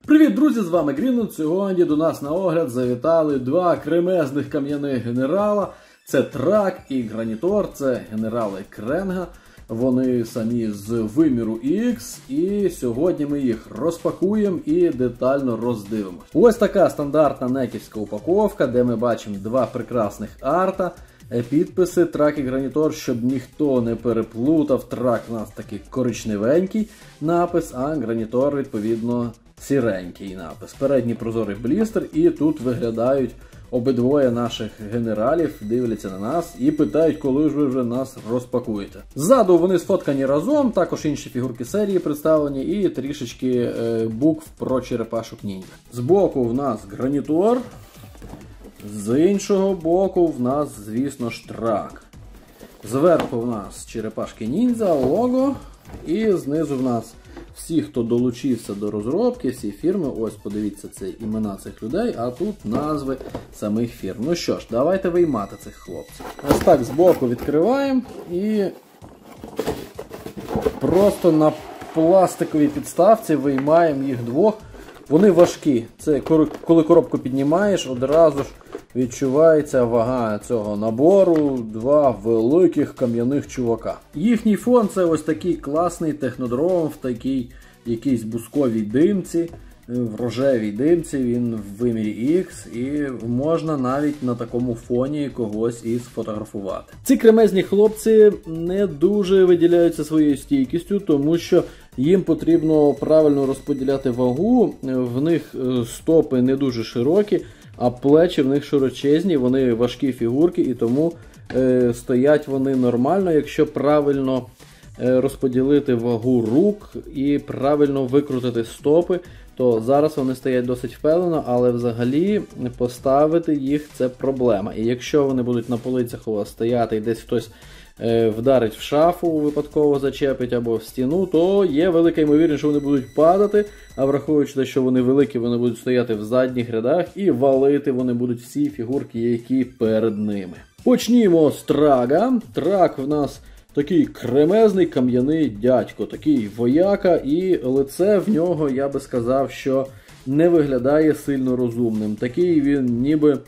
Привіт, друзі! З вами Greenwood. Сьогодні до нас на огляд завітали два кремезних кам'яних генерала. Це Трак і Гранітор, це генерали Кренга. Вони самі з виміру X, і сьогодні ми їх розпакуємо і детально роздивимось. Ось така стандартна неківська упаковка, де ми бачимо два прекрасних арта, підписи Трак і Гранітор, щоб ніхто не переплутав. Трак у нас такий коричневенький напис, а Гранітор, відповідно, сіренький напис. Передній прозорий блістер, і тут виглядають обидвоє наших генералів, дивляться на нас і питають, коли ж ви вже нас розпакуєте. Ззаду вони сфоткані разом, також інші фігурки серії представлені і трішечки букв про черепашок ніндзя. Збоку в нас Гранітор, з іншого боку в нас, звісно ж, Трак. Зверху в нас черепашки ніндзя, лого, і знизу в нас всі, хто долучився до розробки, всі фірми. Ось, подивіться, це імена цих людей, а тут назви самих фірм. Ну що ж, давайте виймати цих хлопців. Ось так збоку відкриваємо і просто на пластиковій підставці виймаємо їх двох. Вони важкі. Це коли коробку піднімаєш, одразу ж відчувається вага цього набору. Два великих кам'яних чувака. Їхній фон це ось такий класний технодром в такій якійсь бусковій димці, в рожевій димці, він в вимірі X, і можна навіть на такому фоні когось і сфотографувати. Ці кремезні хлопці не дуже виділяються своєю стійкістю, тому що їм потрібно правильно розподіляти вагу, в них стопи не дуже широкі, а плечі в них широчезні, вони важкі фігурки, і тому стоять вони нормально, якщо правильно розподілити вагу рук і правильно викрутити стопи, то зараз вони стоять досить впевнено, але взагалі поставити їх – це проблема. І якщо вони будуть на полицях у вас стояти і десь хтось вдарить в шафу, випадково зачепить або в стіну, то є велика ймовірність, що вони будуть падати, а враховуючи, що вони великі, вони будуть стояти в задніх рядах і валити вони будуть всі фігурки, які перед ними. Почнімо з Трага. Трак в нас такий кремезний кам'яний дядько, такий вояка, і лице в нього, я би сказав, що не виглядає сильно розумним. Такий він ніби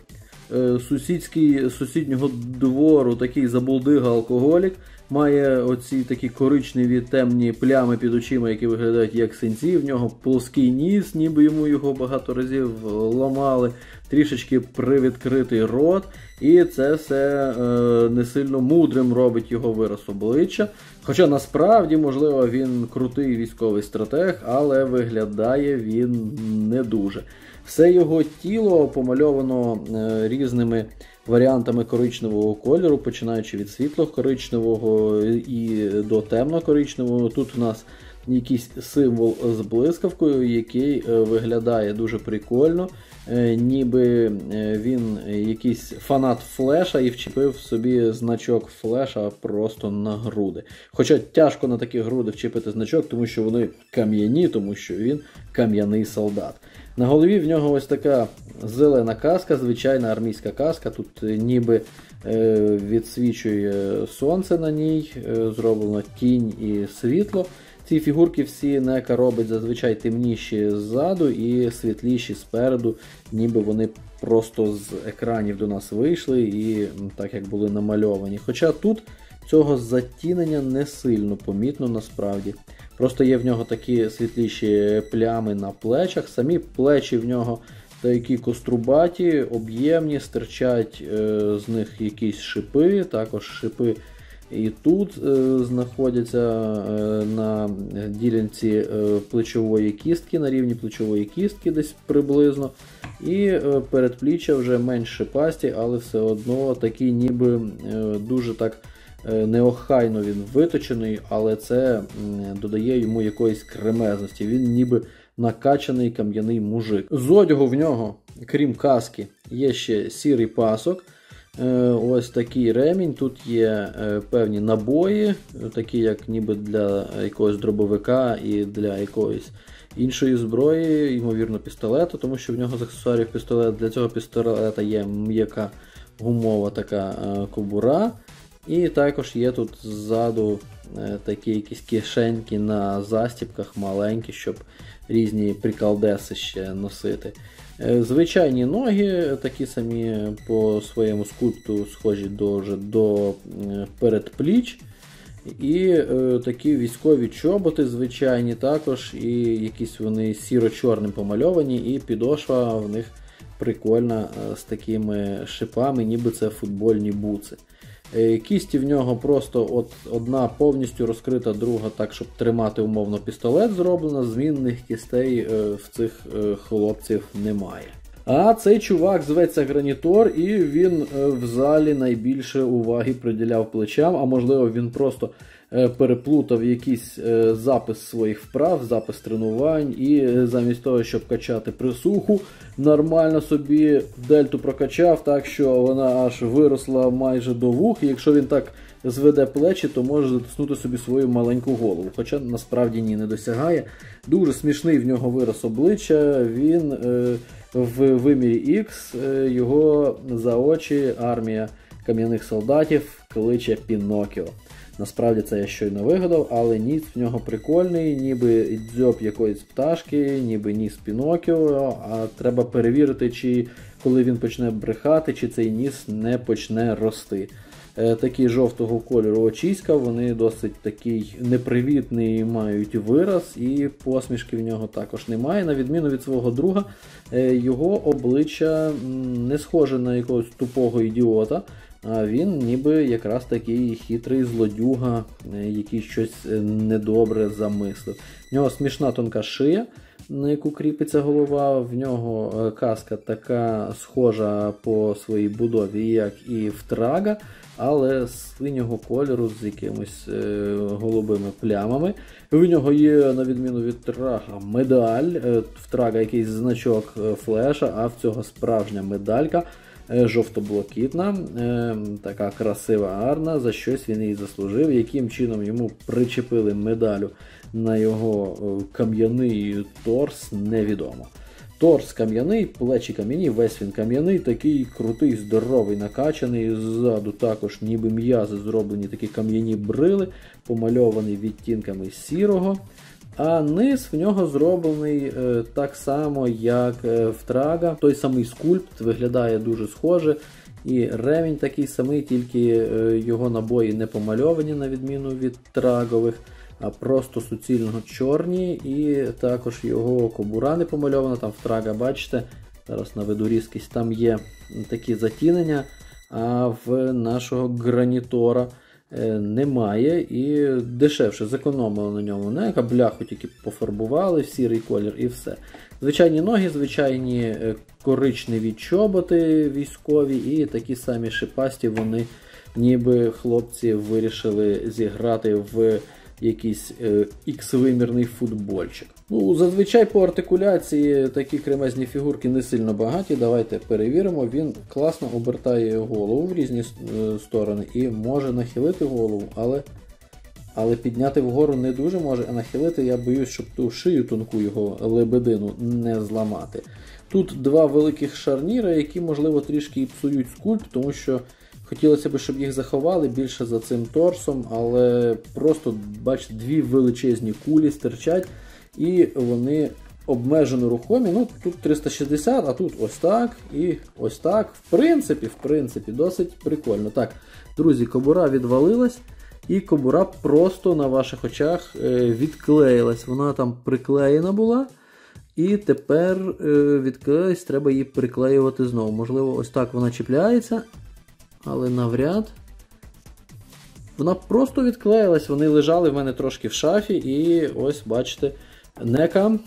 сусіднього двору, такий забулдига-алкоголік, має оці такі коричневі темні плями під очима, які виглядають як синці, в нього плоский ніс, ніби йому його багато разів ламали, трішечки привідкритий рот, і це все не сильно мудрим робить його вираз обличчя. Хоча насправді, можливо, він крутий військовий стратег, але виглядає він не дуже. Все його тіло помальовано різними варіантами коричневого кольору, починаючи від світло-коричневого і до темно-коричневого. Тут у нас якийсь символ з блискавкою, який виглядає дуже прикольно, ніби він якийсь фанат Флеша і вчепив собі значок Флеша просто на груди. Хоча тяжко на такі груди вчепити значок, тому що вони кам'яні, тому що він кам'яний солдат. На голові в нього ось така зелена каска, звичайна армійська каска, тут ніби відсвічує сонце на ній, зроблено тінь і світло. Ці фігурки всі Нека робить зазвичай темніші ззаду і світліші спереду, ніби вони просто з екранів до нас вийшли і так як були намальовані. Хоча тут цього затінення не сильно помітно насправді. Просто є в нього такі світліші плями на плечах, самі плечі в нього такі кострубаті, об'ємні, стирчать з них якісь шипи, також шипи і тут знаходяться на ділянці плечової кістки, на рівні плечової кістки десь приблизно. І передпліччя вже менш шипасті, але все одно такий ніби дуже так неохайно він виточений, але це додає йому якоїсь кремезності. Він ніби накачаний кам'яний мужик. З одягу в нього, крім каски, є ще сірий пасок. Ось такий ремінь, тут є певні набої, такі як ніби для якогось дробовика і для якоїсь іншої зброї, ймовірно пістолету, тому що в нього з аксесуарів пістолет. Для цього пістолета є м'яка гумова така кобура. І також є тут ззаду такі якісь кишеньки на застібках маленькі, щоб різні приколдеси ще носити. Звичайні ноги, такі самі по своєму скульпту схожі до передпліч. І такі військові чоботи звичайні також, і якісь вони сіро-чорним помальовані, і підошва в них прикольна з такими шипами, ніби це футбольні буци. Кісті в нього просто одна повністю розкрита, друга так, щоб тримати умовно пістолет зроблена, змінних кістей в цих хлопців немає. А цей чувак зветься Гранітор, і він в залі найбільше уваги приділяв плечам, а можливо він просто переплутав якийсь запис своїх вправ, запис тренувань, і замість того, щоб качати присуху, нормально собі дельту прокачав, так що вона аж виросла майже до вух, і якщо він так зведе плечі, то може затиснути собі свою маленьку голову, хоча насправді ні, не досягає. Дуже смішний в нього вираз обличчя, він в вимірі X, його за очі армія кам'яних солдатів кличе Пінокіо. Насправді це я щойно вигадав, але ніс в нього прикольний, ніби дзьоб якоїсь пташки, ніби ніс Пінокіо, а треба перевірити, чи коли він почне брехати, чи цей ніс не почне рости. Такі жовтого кольору очіська, вони досить такий непривітний мають вираз, і посмішки в нього також немає. На відміну від свого друга, його обличчя не схоже на якогось тупого ідіота, а він ніби якраз такий хитрий злодюга, який щось недобре замислив. В нього смішна тонка шия, на яку кріпиться голова, в нього каска така схожа по своїй будові, як і в Трага, але синього кольору з якимось голубими плямами. В нього є, на відміну від Трага, медаль, в Трага якийсь значок флеша, а в цього справжня медалька, жовто-блакитна, така красива, гарна, за щось він її заслужив, яким чином йому причепили медалю на його кам'яний торс, невідомо. Торс кам'яний, плечі кам'яні, весь він кам'яний, такий крутий, здоровий, накачаний, ззаду також ніби м'язи зроблені, такі кам'яні брили, помальований відтінками сірого. А низ в нього зроблений так само, як в Трага. Той самий скульпт, виглядає дуже схоже. І ремінь такий самий, тільки його набої не помальовані, на відміну від Трагових, а просто суцільно чорні. І також його кобура не помальована. Там в Трага, бачите, зараз наведу різкість, там є такі затінення, а в нашого Гранітора немає, і дешевше зекономили на ньому. Не, бляху тільки пофарбували в сірий колір і все. Звичайні ноги, звичайні коричневі чоботи військові і такі самі шипасті, вони ніби хлопці вирішили зіграти в якийсь ікс-вимірний футбольчик. Ну, зазвичай по артикуляції такі кремезні фігурки не сильно багаті. Давайте перевіримо. Він класно обертає голову в різні сторони і може нахилити голову, але підняти вгору не дуже може, а нахилити я боюсь, щоб ту шию тонку його лебедину не зламати. Тут два великих шарніри, які, можливо, трішки і псують скульпт, тому що хотілося б, щоб їх заховали більше за цим торсом, але просто, бачите, дві величезні кулі стирчать, і вони обмежено рухомі. Ну, тут 360, а тут ось так і ось так. В принципі, досить прикольно. Так, друзі, кобура відвалилась, і кобура просто на ваших очах відклеїлась. Вона там приклеєна була, і тепер відклеїлась, треба її приклеювати знову. Можливо, ось так вона чіпляється, але навряд. Вона просто відклеїлась, вони лежали в мене трошки в шафі, і ось, бачите, нека,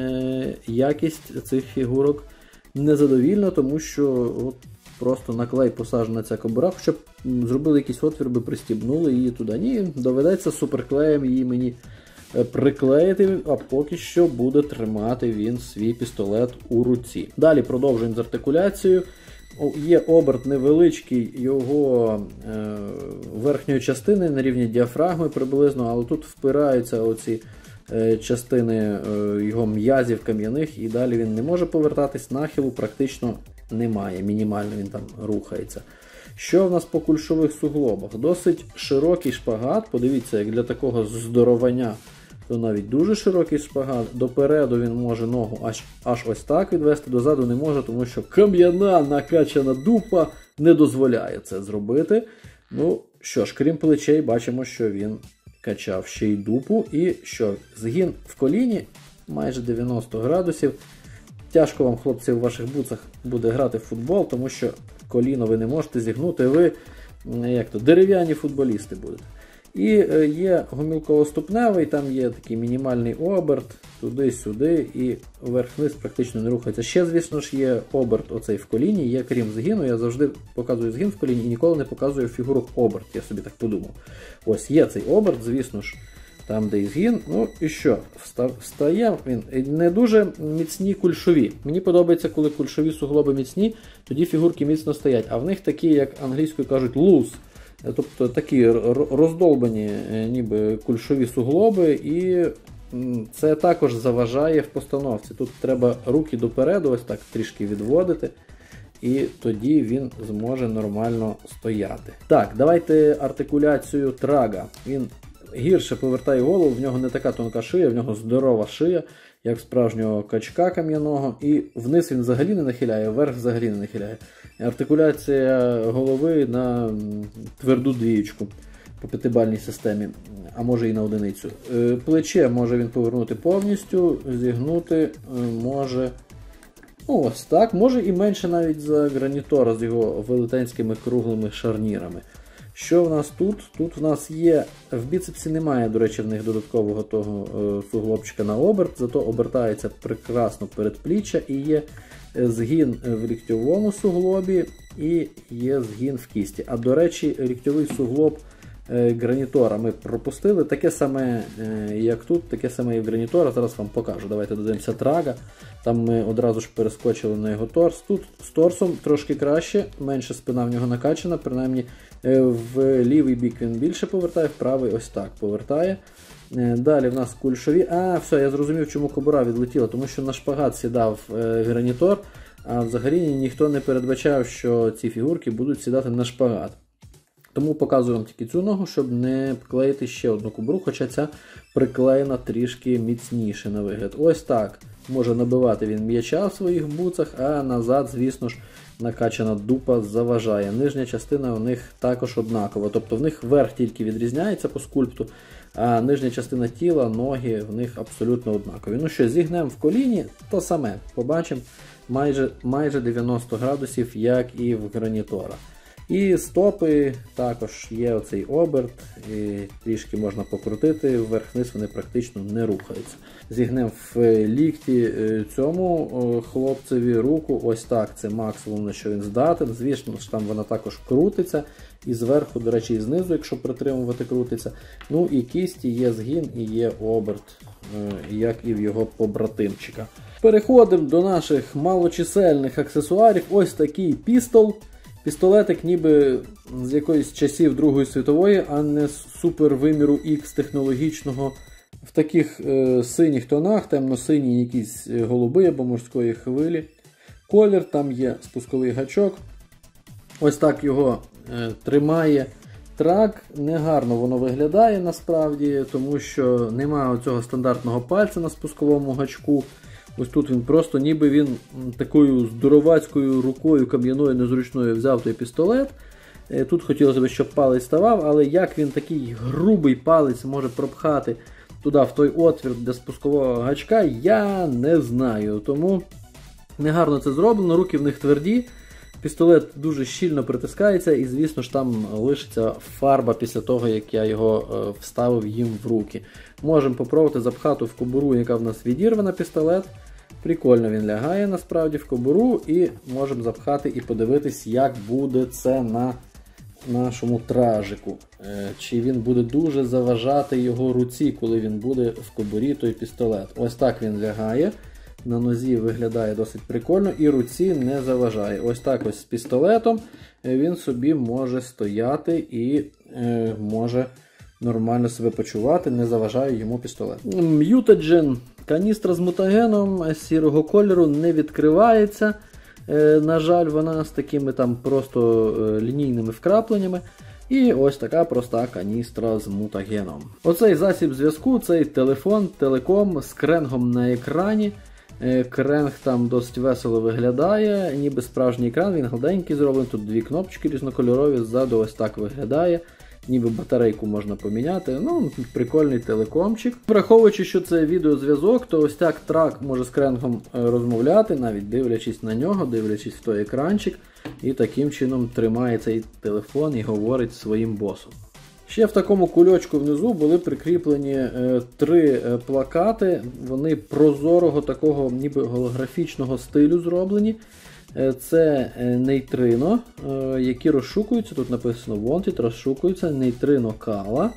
якість цих фігурок незадовільна, тому що от просто на клей посаджена ця кобура, хоча б зробили якийсь отвір, би пристібнули її туди. Ні, доведеться суперклеєм її мені приклеїти, а поки що буде тримати він свій пістолет у руці. Далі продовжуємо з артикуляцією. Є оберт невеличкий його верхньої частини на рівні діафрагми приблизно, але тут впираються оці частини його м'язів кам'яних, і далі він не може повертатись, нахилу практично немає, мінімально він там рухається. Що в нас по кульшових суглобах? Досить широкий шпагат, подивіться, як для такого здоровання то навіть дуже широкий шпагат. Допереду він може ногу аж ось так відвести, дозаду не може, тому що кам'яна накачана дупа не дозволяє це зробити. Ну що ж, крім плечей, бачимо, що він качав ще й дупу. І що, згін в коліні майже 90 градусів. Тяжко вам, хлопці, в ваших буцах буде грати в футбол, тому що коліно ви не можете зігнути, ви дерев'яні футболісти будете. І є гомілково-ступневий, там є такий мінімальний оберт, туди-сюди, і вверх-вниз практично не рухається. Ще, звісно ж, є оберт оцей в коліні, є крім згину, я завжди показую згин в коліні і ніколи не показую фігурок оберт, я собі так подумав. Ось є цей оберт, звісно ж, там де і згін. Ну і що, встає він. Не дуже міцні кульшові. Мені подобається, коли кульшові суглоби міцні, тоді фігурки міцно стоять, а в них такі, як англійською кажуть, loose. Тобто такі роздолбані ніби кульшові суглоби, і це також заважає в постановці. Тут треба руки допереду ось так трішки відводити, і тоді він зможе нормально стояти. Так, давайте артикуляцію трага. Він гірше повертає голову, в нього не така тонка шия, в нього здорова шия, як справжнього качка кам'яного, і вниз він взагалі не нахиляє, вверх взагалі не нахиляє. Артикуляція голови на тверду двієчку по п'ятибальній системі, а може і на одиницю. Плече може він повернути повністю, зігнути може ось так, може і менше навіть за гранітора з його велетенськими круглими шарнірами. Що в нас тут? Тут в нас є, в біцепсі немає, до речі, в них додаткового того суглобчика на оберт, зато обертається прекрасно передпліччя і є згін в ліктьовому суглобі і є згін в кісті. А до речі, ліктьовий суглоб гранітора ми пропустили, таке саме як тут, таке саме і в гранітора, зараз вам покажу. Давайте додивимося трага, там ми одразу ж перескочили на його торс. Тут з торсом трошки краще, менше спина в нього накачана, принаймні в лівий бік він більше повертає, в правий ось так повертає. Далі в нас кульшові. Все, я зрозумів, чому кобура відлетіла, тому що на шпагат сідав гранітор, а взагалі ніхто не передбачав, що ці фігурки будуть сідати на шпагат. Тому показую вам тільки цю ногу, щоб не клеїти ще одну кобуру, хоча ця приклеєна трішки міцніше на вигляд. Ось так може набивати він м'яча в своїх буцах, а назад, звісно ж, накачана дупа заважає. Нижня частина у них також однакова, тобто в них верх тільки відрізняється по скульпту, а нижня частина тіла, ноги в них абсолютно однакові. Ну що, зігнемо в коліні, то саме, побачимо, майже 90 градусів, як і в гранітора. І стопи також є оцей оберт, і трішки можна покрутити, вверх-вниз вони практично не рухаються. Зігнемо в лікті цьому хлопцеві руку, ось так, це максимум, на що він здатен. Звісно, там вона також крутиться, і зверху, до речі, і знизу, якщо притримувати, крутиться. Ну і кісті є згін і є оберт, як і в його побратимчика. Переходимо до наших малочисельних аксесуарів. Ось такий пістол. Пістолетик ніби з якоїсь часів Другої світової, а не з супервиміру X технологічного. В таких синіх тонах, темно-синій якісь голуби або морської хвилі. Колір, там є спусковий гачок. Ось так його тримає трак. Негарно воно виглядає насправді, тому що немає оцього стандартного пальця на спусковому гачку. Ось тут він просто ніби він такою здоровацькою рукою кам'яною незручною взяв той пістолет. Тут хотілося б, щоб палець ставав, але як він такий грубий палець може пропхати туди, в той отвір для спускового гачка, я не знаю. Тому негарно це зроблено, руки в них тверді, пістолет дуже щільно притискається і, звісно ж, там лишиться фарба після того, як я його вставив їм в руки. Можемо попробувати запхати в кобуру, яка в нас відірвана, пістолет. Прикольно він лягає насправді в кобуру, і можемо запхати і подивитись, як буде це на нашому тражику. Чи він буде дуже заважати його руці, коли він буде в кобурі той пістолет. Ось так він лягає, на нозі виглядає досить прикольно і руці не заважає. Ось так ось з пістолетом він собі може стояти і може нормально себе почувати, не заважає йому пістолет. Mutagen. Каністра з мутагеном сірого кольору не відкривається. На жаль, вона з такими там просто лінійними вкрапленнями. І ось така проста каністра з мутагеном. Оцей засіб зв'язку, цей телефон, телеком з кренгом на екрані. Кренг там досить весело виглядає, ніби справжній екран, він гладенький зроблений, тут дві кнопочки різнокольорові, ззаду ось так виглядає. Ніби батарейку можна поміняти, ну, прикольний телекомчик. Враховуючи, що це відеозв'язок, то ось так трак може з кренгом розмовляти, навіть дивлячись на нього, дивлячись в той екранчик. І таким чином тримає цей телефон і говорить своїм босом. Ще в такому кульочку внизу були прикріплені 3 плакати, вони прозорого такого ніби голографічного стилю зроблені. Це нейтрино, які розшукуються, тут написано Wanted, розшукуються, нейтрино Кала.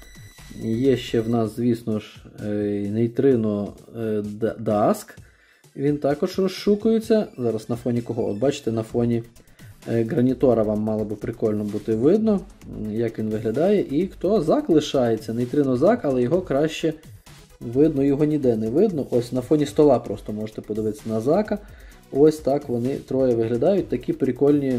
Є ще в нас, звісно ж, нейтрино Dusk, він також розшукується. Зараз на фоні кого? От бачите, на фоні Гранітора вам мало би прикольно бути видно, як він виглядає. І хто? Зак лишається, нейтрино Зак, але його краще видно, його ніде не видно. Ось на фоні стола просто можете подивитися на Зака. Ось так вони троє виглядають, такі прикольні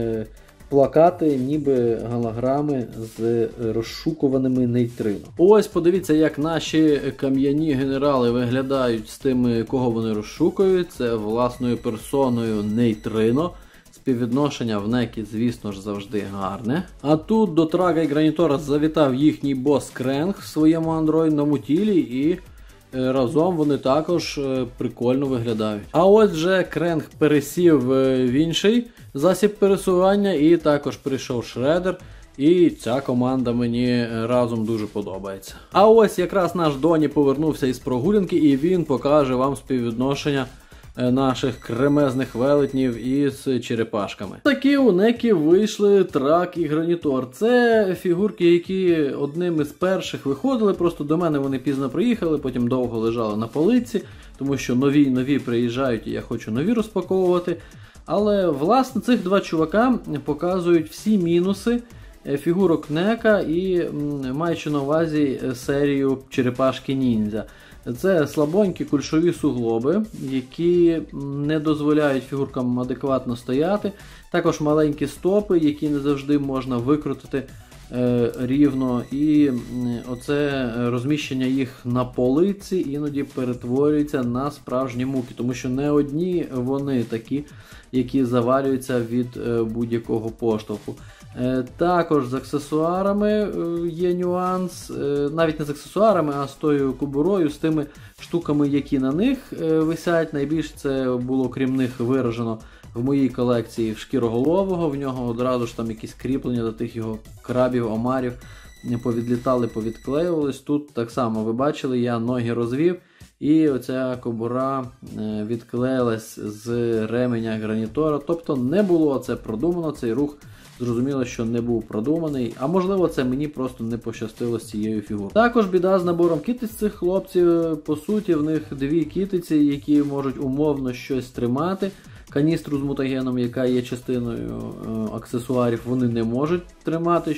плакати, ніби голограми з розшукуваними нейтрино. Ось подивіться, як наші кам'яні генерали виглядають з тими, кого вони розшукують. Це власною персоною нейтрино. Співвідношення в некі, звісно ж, завжди гарне. А тут до Трага і Гранітора завітав їхній бос Кренг в своєму андроїдному тілі і разом вони також прикольно виглядають. А ось вже Кренг пересів в інший засіб пересування і також прийшов Шредер. І ця команда мені разом дуже подобається. А ось якраз наш Доні повернувся із прогулянки і він покаже вам співвідношення наших кремезних велетнів із черепашками. Такі у некі вийшли Трак і Гранітор. Це фігурки, які одним із перших виходили, просто до мене вони пізно приїхали, потім довго лежали на полиці, тому що нові приїжджають і я хочу нові розпаковувати. Але, власне, цих два чувака показують всі мінуси фігурок Нека і маючи на увазі серію Черепашки Ніндзя. Це слабонькі кульшові суглоби, які не дозволяють фігуркам адекватно стояти. Також маленькі стопи, які не завжди можна викрутити рівно. І оце розміщення їх на полиці іноді перетворюється на справжні муки. Тому що не одні вони такі, які завалюються від будь-якого поштовху. Також з аксесуарами є нюанс, навіть не з аксесуарами, а з тою кобурою, з тими штуками, які на них висять. Найбільше це було, крім них, виражено в моїй колекції шкіроголового. В нього одразу ж там якісь кріплення до тих його крабів, омарів повідлітали, повідклеювались. Тут так само ви бачили, я ноги розвів. І оця кобура відклеїлась з ременя Гранітора. Тобто не було це продумано, цей рух зрозуміло, що не був продуманий, а можливо це мені просто не пощастило з цією фігурою. Також біда з набором китиць цих хлопців, по суті в них дві китиці, які можуть умовно щось тримати. Каністру з мутагеном, яка є частиною аксесуарів, вони не можуть тримати,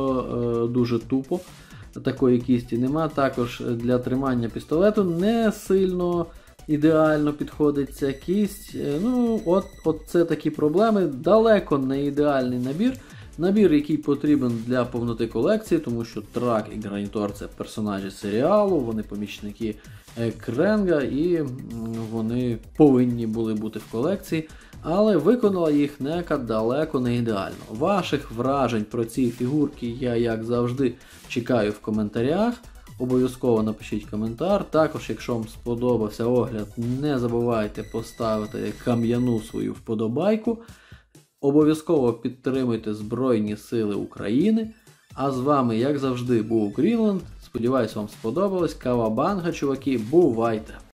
що дуже тупо. Такої кісті нема. Також для тримання пістолету не сильно ідеально підходить ця кість. Ну, от це такі проблеми. Далеко не ідеальний набір. Набір, який потрібен для повноти колекції, тому що Трак і Гранітор – це персонажі серіалу, вони помічники Кренга і вони повинні були бути в колекції. Але виконала їх Нека далеко не ідеально. Ваших вражень про ці фігурки я, як завжди, чекаю в коментарях. Обов'язково напишіть коментар. Також, якщо вам сподобався огляд, не забувайте поставити кам'яну свою вподобайку. Обов'язково підтримуйте Збройні Сили України. А з вами, як завжди, був Greenland. Сподіваюсь, вам сподобалось. Кавабанга, чуваки, бувайте!